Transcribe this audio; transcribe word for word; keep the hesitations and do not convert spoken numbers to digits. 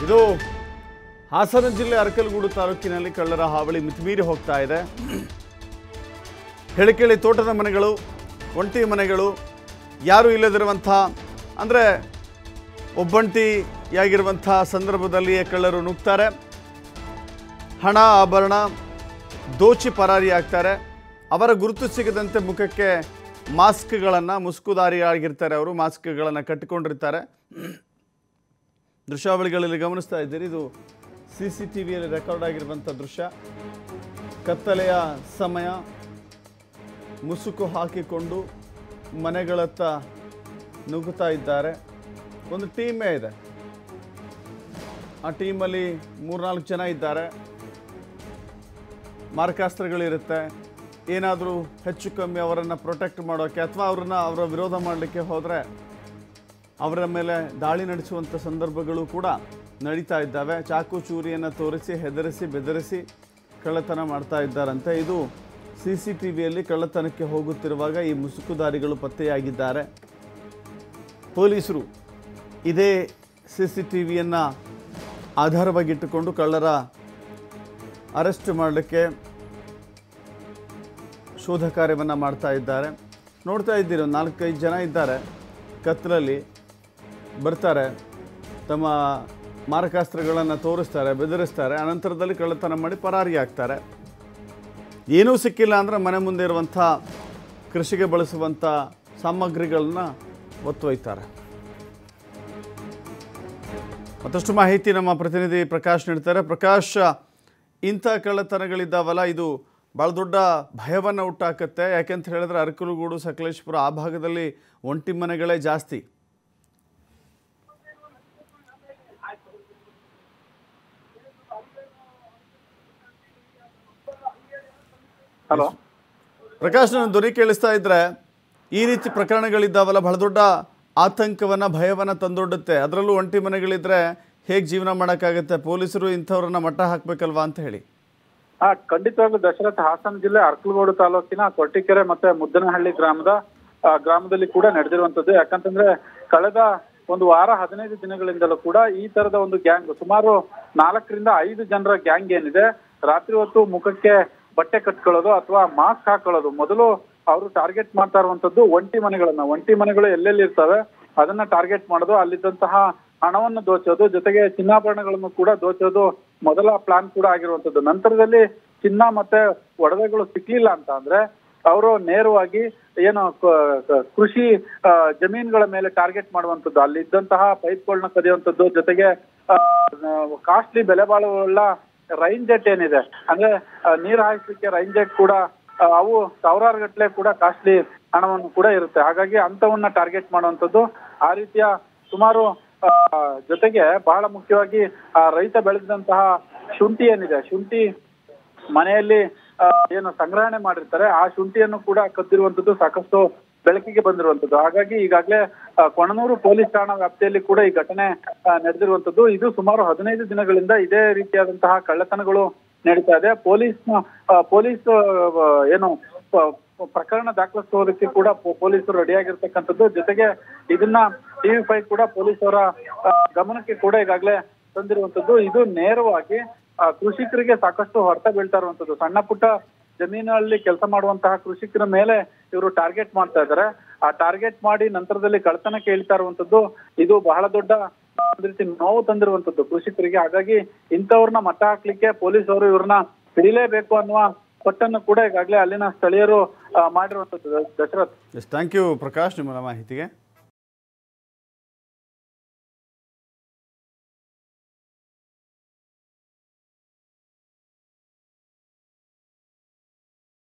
ಇದು ಹಾಸನ ಜಿಲ್ಲೆ ಅರಕಲಗೂಡು ತಾಲೂಕಿನಲ್ಲಿ ಕಳ್ಳರ ಹಾವಳಿ ಮಿತಿಮೀರಿ ಹೋಗ್ತಾ ಇದೆ. ಹೇಳಿಕೆಳಿ ತೋಟದ ಮನೆಗಳು, ಒಂಟಿ ಮನೆಗಳು, ಯಾರು ಇಲ್ಲದಿರುವಂಥ ಅಂದರೆ ಒಬ್ಬಂಟಿಯಾಗಿರುವಂಥ ಸಂದರ್ಭದಲ್ಲಿಯೇ ಕಳ್ಳರು ನುಗ್ತಾರೆ, ಹಣ ಆಭರಣ ದೋಚಿ ಪರಾರಿಯಾಗ್ತಾರೆ. ಅವರ ಗುರುತು ಸಿಗದಂತೆ ಮುಖಕ್ಕೆ ಮಾಸ್ಕ್ಗಳನ್ನು, ಮುಸುಕುದಾರಿಯಾಗಿರ್ತಾರೆ, ಅವರು ಮಾಸ್ಕ್ಗಳನ್ನು ಕಟ್ಟಿಕೊಂಡಿರ್ತಾರೆ. ದೃಶ್ಯಾವಳಿಗಳಲ್ಲಿ ಗಮನಿಸ್ತಾ ಇದ್ದೀರಿ. ಇದು ಸಿ ಸಿ ಟಿ ವಿಯಲ್ಲಿ ರೆಕಾರ್ಡ್ ಆಗಿರುವಂಥ ದೃಶ್ಯ. ಕತ್ತಲೆಯ ಸಮಯ, ಮುಸುಕು ಹಾಕಿಕೊಂಡು ಮನೆಗಳತ್ತ ನುಗ್ಗುತ್ತಾ ಇದ್ದಾರೆ. ಒಂದು ಟೀಮೇ ಇದೆ, ಆ ಟೀಮಲ್ಲಿ ಮೂರ್ನಾಲ್ಕು ಜನ ಇದ್ದಾರೆ. ಮಾರಕಾಸ್ತ್ರಗಳಿರುತ್ತೆ. ಏನಾದರೂ ಹೆಚ್ಚು ಕಮ್ಮಿ ಅವರನ್ನು ಪ್ರೊಟೆಕ್ಟ್ ಮಾಡೋಕ್ಕೆ ಅಥವಾ ಅವ್ರನ್ನ ಅವರ ವಿರೋಧ ಮಾಡಲಿಕ್ಕೆ ಹೋದರೆ ಅವರ ಮೇಲೆ ದಾಳಿ ನಡೆಸುವಂಥ ಸಂದರ್ಭಗಳು ಕೂಡ ನಡೀತಾ ಇದ್ದಾವೆ. ಚಾಕು ಚೂರಿಯನ್ನು ತೋರಿಸಿ, ಹೆದರಿಸಿ, ಬೆದರಿಸಿ ಕಳ್ಳತನ ಮಾಡ್ತಾ ಇದ್ದಾರಂತೆ. ಇದು ಸಿ ಸಿ ಟಿ ವಿಯಲ್ಲಿ ಕಳ್ಳತನಕ್ಕೆ ಹೋಗುತ್ತಿರುವಾಗ ಈ ಮುಸುಕುದಾರಿಗಳು ಪತ್ತೆಯಾಗಿದ್ದಾರೆ. ಪೊಲೀಸರು ಇದೇ ಸಿ ಸಿ ಟಿ ವಿಯನ್ನು ಆಧಾರವಾಗಿಟ್ಟುಕೊಂಡು ಕಳ್ಳರ ಅರೆಸ್ಟ್ ಮಾಡಲಿಕ್ಕೆ ಶೋಧ ಕಾರ್ಯವನ್ನು ಮಾಡ್ತಾ ಇದ್ದಾರೆ. ನೋಡ್ತಾ ಇದ್ದೀರಿ, ಒಂದು ನಾಲ್ಕೈದು ಜನ ಇದ್ದಾರೆ, ಕತ್ತಲಲ್ಲಿ ಬರ್ತಾರೆ, ತಮ್ಮ ಮಾರಕಾಸ್ತ್ರಗಳನ್ನು ತೋರಿಸ್ತಾರೆ, ಬೆದರಿಸ್ತಾರೆ, ಅನಂತರದಲ್ಲಿ ಕಳ್ಳತನ ಮಾಡಿ ಪರಾರಿಯಾಗ್ತಾರೆ. ಏನೂ ಸಿಕ್ಕಿಲ್ಲ ಅಂದರೆ ಮನೆ ಮುಂದೆ ಇರುವಂಥ ಕೃಷಿಗೆ ಬಳಸುವಂಥ ಸಾಮಗ್ರಿಗಳನ್ನ ಒತ್ತೊಯ್ತಾರೆ. ಮತ್ತಷ್ಟು ಮಾಹಿತಿ ನಮ್ಮ ಪ್ರತಿನಿಧಿ ಪ್ರಕಾಶ್ ನೀಡ್ತಾರೆ. ಪ್ರಕಾಶ್, ಇಂಥ ಕಳ್ಳತನಗಳಿದ್ದಾವಲ್ಲ, ಇದು ಭಾಳ ದೊಡ್ಡ ಭಯವನ್ನು ಹುಟ್ಟಾಕತ್ತೆ. ಯಾಕೆಂತ ಹೇಳಿದ್ರೆ ಅರಕಲಗೂಡು, ಸಕಲೇಶಪುರ ಆ ಭಾಗದಲ್ಲಿ ಒಂಟಿ ಮನೆಗಳೇ ಜಾಸ್ತಿ. ಹಲೋ ಪ್ರಕಾಶ್, ನನ್ನ ಧ್ವನಿ ಕೇಳಿಸ್ತಾ ಇದ್ರೆ, ಈ ರೀತಿ ಪ್ರಕರಣಗಳಿದ್ದಾವಲ್ಲ, ಬಹಳ ದೊಡ್ಡ ಆತಂಕವನ್ನು, ಭಯವನ್ನು ತಂದೊಡ್ಡುತ್ತೆ. ಅದರಲ್ಲೂ ಒಂಟಿ ಮನೆಗಳಿದ್ರೆ ಹೇಗೆ ಜೀವನ ಮಾಡೋಕ್ಕಾಗತ್ತೆ? ಪೊಲೀಸರು ಇಂಥವ್ರನ್ನ ಮಟ್ಟ ಹಾಕಬೇಕಲ್ವಾ ಅಂತ ಹೇಳಿ. ಹಾ, ಖಂಡಿತವಾಗ್ಲೂ ದಶರಥ, ಹಾಸನ ಜಿಲ್ಲೆ ಅರಕಲಗೂಡು ತಾಲೂಕಿನ ಕೊಟ್ಟಿಕೆರೆ ಮತ್ತೆ ಮುದ್ದನಹಳ್ಳಿ ಗ್ರಾಮದ ಗ್ರಾಮದಲ್ಲಿ ಕೂಡ ನಡೆದಿರುವಂತದ್ದು. ಯಾಕಂತಂದ್ರೆ ಕಳೆದ ಒಂದು ವಾರ ಹದಿನೈದು ದಿನಗಳಿಂದಲೂ ಕೂಡ ಈ ತರದ ಒಂದು ಗ್ಯಾಂಗ್, ಸುಮಾರು ನಾಲ್ಕರಿಂದ ಐದು ಜನರ ಗ್ಯಾಂಗ್ ಏನಿದೆ, ರಾತ್ರಿ ಹೊತ್ತು ಮುಖಕ್ಕೆ ಬಟ್ಟೆ ಕಟ್ಕೊಳ್ಳೋದು ಅಥವಾ ಮಾಸ್ಕ್ ಹಾಕೊಳ್ಳೋದು. ಮೊದಲು ಅವರು ಟಾರ್ಗೆಟ್ ಮಾಡ್ತಾ ಇರುವಂತದ್ದು ಒಂಟಿ ಮನೆಗಳನ್ನ. ಒಂಟಿ ಮನೆಗಳು ಎಲ್ಲೆಲ್ಲಿ ಇರ್ತವೆ ಅದನ್ನ ಟಾರ್ಗೆಟ್ ಮಾಡೋದು, ಅಲ್ಲಿದ್ದಂತಹ ಹಣವನ್ನು ದೋಚೋದು, ಜೊತೆಗೆ ಚಿನ್ನಾಭರಣಗಳನ್ನು ಕೂಡ ದೋಚೋದು ಮೊದಲ ಪ್ಲಾನ್ ಕೂಡ ಆಗಿರುವಂತದ್ದು. ನಂತರದಲ್ಲಿ ಚಿನ್ನ ಮತ್ತೆ ಒಡವೆಗಳು ಸಿಕ್ಲಿಲ್ಲ ಅಂತ ಅಂದ್ರೆ ಅವರು ನೇರವಾಗಿ ಏನು ಕೃಷಿ ಜಮೀನುಗಳ ಮೇಲೆ ಟಾರ್ಗೆಟ್ ಮಾಡುವಂತದ್ದು, ಅಲ್ಲಿ ಇದ್ದಂತಹ ಪೈಪ್ಗಳನ್ನ ಕದಿಯುವಂತದ್ದು, ಜೊತೆಗೆ ಕಾಸ್ಟ್ಲಿ ಬೆಲೆ ಬಾಳುವುಳ್ಳ ರೈನ್ ಜೆಟ್ ಏನಿದೆ, ಅಂದ್ರೆ ನೀರು ಹಾಯಿಸ್ಲಿಕ್ಕೆ ರೈನ್ ಜೆಟ್ ಕೂಡ ಅವು ಸಾವಿರಾರು ಗಟ್ಟಲೆ ಕೂಡ ಕಾಸ್ಟ್ಲಿ ಹಣವನ್ನು ಕೂಡ ಇರುತ್ತೆ. ಹಾಗಾಗಿ ಅಂತವನ್ನ ಟಾರ್ಗೆಟ್ ಮಾಡುವಂತದ್ದು. ಆ ರೀತಿಯ ಸುಮಾರು ಜೊತೆಗೆ ಬಹಳ ಮುಖ್ಯವಾಗಿ ಆ ರೈತ ಬೆಳೆದಂತಹ ಶುಂಠಿ ಏನಿದೆ, ಶುಂಠಿ ಮನೆಯಲ್ಲಿ ಏನು ಸಂಗ್ರಹಣೆ ಮಾಡಿರ್ತಾರೆ, ಆ ಶುಂಠಿಯನ್ನು ಕೂಡ ಕದ್ದಿರುವಂತದ್ದು ಸಾಕಷ್ಟು ಬೆಳಕಿಗೆ ಬಂದಿರುವಂತದ್ದು. ಹಾಗಾಗಿ ಈಗಾಗಲೇ ಕೊಣನೂರು ಪೊಲೀಸ್ ಠಾಣಾ ವ್ಯಾಪ್ತಿಯಲ್ಲಿ ಕೂಡ ಈ ಘಟನೆ ನಡೆದಿರುವಂತದ್ದು. ಇದು ಸುಮಾರು ಹದಿನೈದು ದಿನಗಳಿಂದ ಇದೇ ರೀತಿಯಾದಂತಹ ಕಳ್ಳತನಗಳು ನಡೀತಾ ಇದೆ. ಪೊಲೀಸ್ ಪೊಲೀಸ್ ಏನು ಪ್ರಕರಣ ದಾಖಲಿಸುವುದಕ್ಕೆ ಕೂಡ ಪೊಲೀಸರು ರೆಡಿಯಾಗಿರ್ತಕ್ಕಂಥದ್ದು. ಜೊತೆಗೆ ಇದನ್ನ ಟಿವಿ ಫೈವ್ ಕೂಡ ಪೊಲೀಸರ ಗಮನಕ್ಕೆ ಕೂಡ ಈಗಾಗಲೇ ತಂದಿರುವಂತದ್ದು. ಇದು ನೇರವಾಗಿ ಕೃಷಿಕರಿಗೆ ಸಾಕಷ್ಟು ಹೊಡೆತ ಬೀಳ್ತಾ ಇರುವಂತದ್ದು. ಸಣ್ಣ ಪುಟ್ಟ ಜಮೀನಲ್ಲಿ ಕೆಲಸ ಮಾಡುವಂತಹ ಕೃಷಿಕರ ಮೇಲೆ ಇವರು ಟಾರ್ಗೆಟ್ ಮಾಡ್ತಾ ಇದ್ದಾರೆ. ಆ ಟಾರ್ಗೆಟ್ ಮಾಡಿ ನಂತರದಲ್ಲಿ ಕಳ್ಳತನಕ್ಕೆ ಹೇಳ್ತಾ ಇರುವಂತದ್ದು ಇದು ಬಹಳ ದೊಡ್ಡ ಒಂದ್ ರೀತಿ ನೋವು ತಂದಿರುವಂತದ್ದು ಕೃಷಿಕರಿಗೆ. ಹಾಗಾಗಿ ಇಂಥವ್ರನ್ನ ಮಟ್ಟ ಹಾಕ್ಲಿಕ್ಕೆ ಪೊಲೀಸರು ಇವ್ರನ್ನ ಹಿಡಿಲೇಬೇಕು ಅನ್ನುವ ಪಟ್ಟನ್ನು ಕೂಡ ಈಗಾಗಲೇ ಅಲ್ಲಿನ ಸ್ಥಳೀಯರು ಮಾಡಿರುವಂತದ್ದು. ದಶರಥ್, ಥ್ಯಾಂಕ್ ಯು ಪ್ರಕಾಶ್, ನಿಮ್ಮ ಮಾಹಿತಿಗೆ.